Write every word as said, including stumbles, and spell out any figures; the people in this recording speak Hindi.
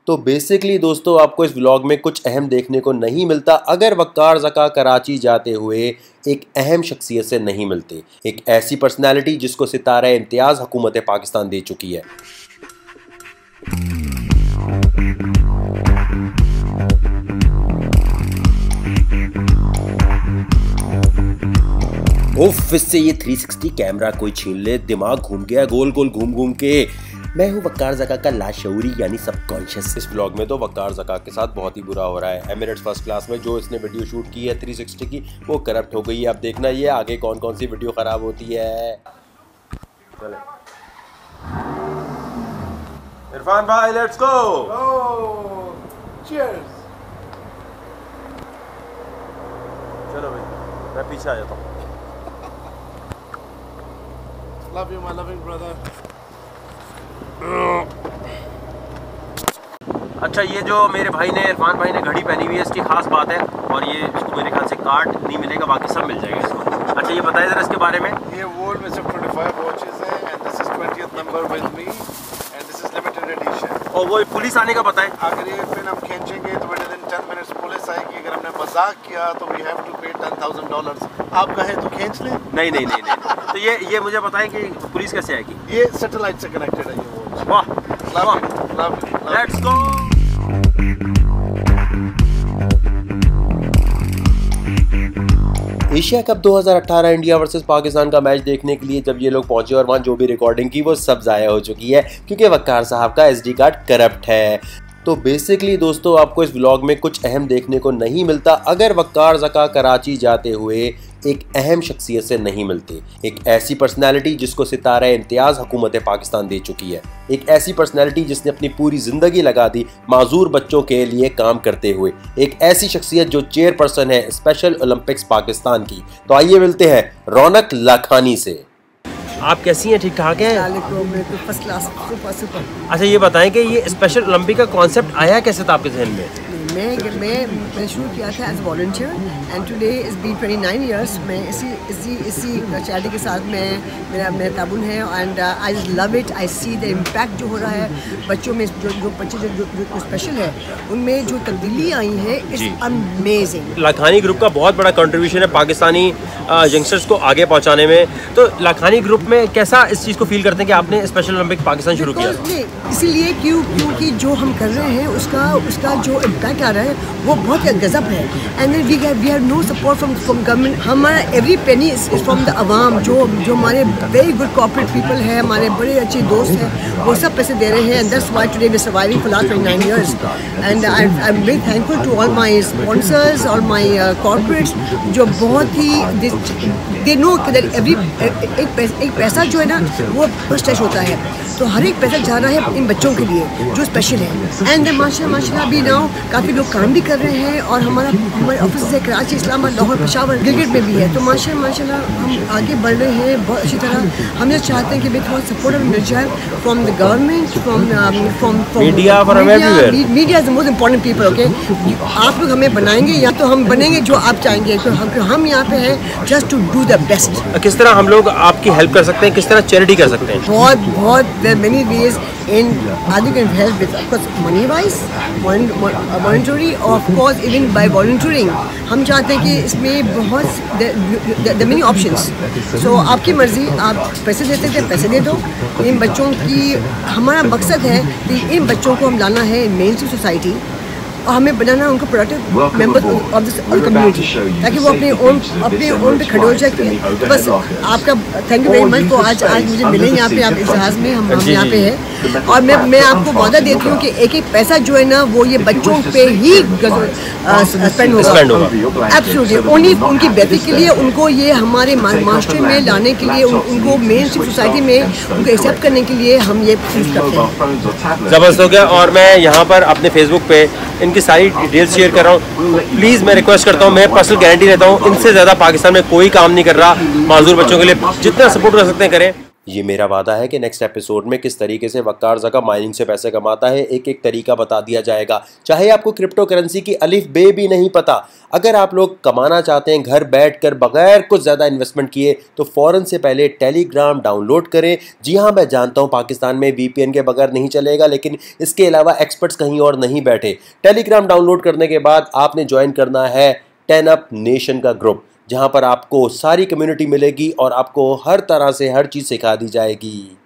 तो बेसिकली दोस्तों आपको इस व्लॉग में कुछ अहम देखने को नहीं मिलता अगर वक़ार ज़का कराची जाते हुए एक अहम शख्सियत से नहीं मिलते, एक ऐसी पर्सनैलिटी जिसको सितारा-ए-इम्तियाज़ हुकूमत पाकिस्तान दे चुकी है। उफ, इससे ये थ्री सिक्सटी कैमरा कोई छीन ले, दिमाग घूम गया गोल गोल घूम घूम के। मैं हूँ वक़ार ज़का का लाशऊरी यानी सबकॉन्शियस। इस व्लॉग में तो वक़ार ज़का के साथ बहुत ही बुरा हो रहा है। एमिरेट्स फर्स्ट क्लास में जो इसने वीडियो शूट की है थ्री सिक्सटी की, वो करप्ट हो गई है। अब देखना ये आगे कौन कौन सी वीडियो ख़राब होती है। चले इरफान भाई, लेट्स गो। चीयर्स। चलो भाई, मैं पीछे आ जाता हूँ। Love you, my loving brother. अच्छा, ये जो मेरे भाई ने इरफान भाई ने घड़ी पहनी हुई है, इसकी खास बात है और ये इसको मेरे ख्याल से कार्ड नहीं मिलेगा, बाकी सब मिल जाएगा इसको। अच्छा, ये बताइए ज़रा इसके बारे में। ये वर्ल्ड में सब पच्चीस वॉचेस हैं and this is twentieth number with me and this is limited edition. और वो पुलिस आने का बताएं। अगर ये पिन हम खींचेंगे तो within ten minutes police आएगी। अगर हमने मजाक किया तो we have to pay ten thousand dollars. आप कहें तो खींच लें। नहीं नहीं नहीं नहीं तो ये ये मुझे बताएं कि पुलिस कैसे आएगी। ये सैटेलाइट से कनेक्टेड है ये वॉच। वाह, love love let's go. Asia cup दो हज़ार अठारह इंडिया वर्सेस पाकिस्तान का मैच देखने के लिए जब ये लोग पहुंचे और वहाँ जो भी रिकॉर्डिंग की वो सब ज़ाया हो चुकी है क्योंकि वक़ार साहब का एसडी कार्ड करप्ट है। तो बेसिकली दोस्तों आपको इस व्लॉग में कुछ अहम देखने को नहीं मिलता अगर वक़ार ज़का कराची जाते हुए एक अहम शख्सियत से नहीं मिलते, एक ऐसी पर्सनैलिटी जिसको सितारा-ए-इम्तियाज़ हुकूमत पाकिस्तान दे चुकी है, एक ऐसी पर्सनैलिटी जिसने अपनी पूरी ज़िंदगी लगा दी माजूर बच्चों के लिए काम करते हुए, एक ऐसी शख्सियत जो चेयरपर्सन है स्पेशल ओलंपिक्स पाकिस्तान की। तो आइए मिलते हैं रौनक लाखानी से। आप कैसी हैं? ठीक ठाक हैं? First class, super super. अच्छा, ये बताएं कि ये स्पेशल ओलंपिक का कॉन्सेप्ट आया कैसे था आपके जहन में? मैं मैं मैं शुरू किया था as volunteer and today is be twenty nine years. मैं इसी इसी इसी चैरिटी के साथ मैं मेरा मेरा ताबुन है and I love it. I see the impact जो हो रहा है बच्चों में, जो जो बच्चे जो जो स्पेशल है उनमें जो तब्दीली आई है इट्स अमेजिंग। लाखानी ग्रुप का बहुत बड़ा कंट्रीब्यूशन है पाकिस्तानी यंगस्टर्स को आगे पहुँचाने में। तो लाखानी ग्रुप में कैसा इस चीज़ को फील करते हैं कि आपने स्पेशल ओलंपिक पाकिस्तान शुरू किया? इसीलिए क्यों क्योंकि जो हम कर रहे हैं उसका उसका जो इम्पैक्ट आ रहा है वो बहुत गजब है। And then we we have no support from from government. हमारा every penny is from the अवाम। जो जो हमारे वेरी गुड कॉर्पोरेट पीपल है, हमारे बड़े अच्छे दोस्त हैं, वो सब पैसे दे रहे हैं। And that's why today we surviving for last twenty nine years. And I I am very thankful to all my sponsors और माय कॉर्पोरेट्स जो बहुत ही दे नो दैट एवरी एक पैसा जो है ना वो फर्स्ट टच होता है, तो हर एक पैसा जा रहा है इन बच्चों के लिए जो स्पेशल है। एंड माशा माशाल्लाह अभी नाउ काफ़ी लोग काम भी कर रहे हैं और हमारा हमारे ऑफिस है कराची, इस्लामाबाद, लाहौर, पेशावर, गिलगित में भी है। तो माशा माशाल्लाह हम आगे बढ़ रहे हैं बहुत अच्छी तरह। हम ये चाहते हैं कि भाई थोड़ा सपोर्ट मिल जाए from the government, from from media. Media is the most important people. Okay, आप लोग हमें बनाएंगे या तो हम बनेंगे जो आप चाहेंगे। तो हम हम यहाँ पे हैं just to do the best. किस तरह हम लोग आपकी हेल्प कर सकते हैं, किस तरह चैरिटी कर सकते हैं? बहुत बहुत there are many ways in you can help with, of course, money wise, monetary, or of course even by volunteering. हम चाहते हैं कि इसमें बहुत the many options. So आपकी मर्जी, आप पैसे देते थे पैसे दे दो। इन बच्चों की हमारा मकसद है कि इन बच्चों को हम लाना है मेन स्ट्रीम सोसाइटी और हमें बनाना उनको productive member of this community ताकि वो अपने ओन अपने ओन पे खड़े हो जाए। तो बस आपका थैंक यू वेरी मच। तो आज आज मुझे मिले यहाँ पे, आप इस जहाज़ में हम हम यहाँ पे हैं और मैं मैं आपको वादा देती हूँ कि एक एक पैसा जो है ना वो ये बच्चों पे ही स्पेंड होगा। एब्सोल्युटली ओनली उनकी बेहतरी के लिए, उनको ये हमारे मास्टर में लाने के लिए, उनको मेन स्ट्रीम सोसाइटी में उनको एक्सेप्ट करने के लिए हम ये चूज़ करते हैं। ज़बरदस्त हो गया। और मैं यहाँ पर अपने फेसबुक पे इनकी सारी डिटेल्स शेयर कर रहा हूँ। प्लीज़ मैं रिक्वेस्ट करता हूँ, मैं पर्सनल गारंटी लेता हूँ इनसे ज़्यादा पाकिस्तान में कोई काम नहीं कर रहा माजूर बच्चों के लिए। जितना सपोर्ट कर सकते हैं करें। ये मेरा वादा है कि नेक्स्ट एपिसोड में किस तरीके से वक्कार ज़का माइनिंग से पैसे कमाता है एक एक तरीका बता दिया जाएगा। चाहे आपको क्रिप्टो करेंसी की अलिफ बे भी नहीं पता, अगर आप लोग कमाना चाहते हैं घर बैठकर बगैर कुछ ज़्यादा इन्वेस्टमेंट किए, तो फ़ौरन से पहले टेलीग्राम डाउनलोड करें। जी हाँ, मैं जानता हूँ पाकिस्तान में वीपीएन के बगैर नहीं चलेगा, लेकिन इसके अलावा एक्सपर्ट्स कहीं और नहीं बैठे। टेलीग्राम डाउनलोड करने के बाद आपने ज्वाइन करना है टेन अप नेशन का ग्रुप, जहाँ पर आपको सारी कम्युनिटी मिलेगी और आपको हर तरह से हर चीज़ सिखा दी जाएगी।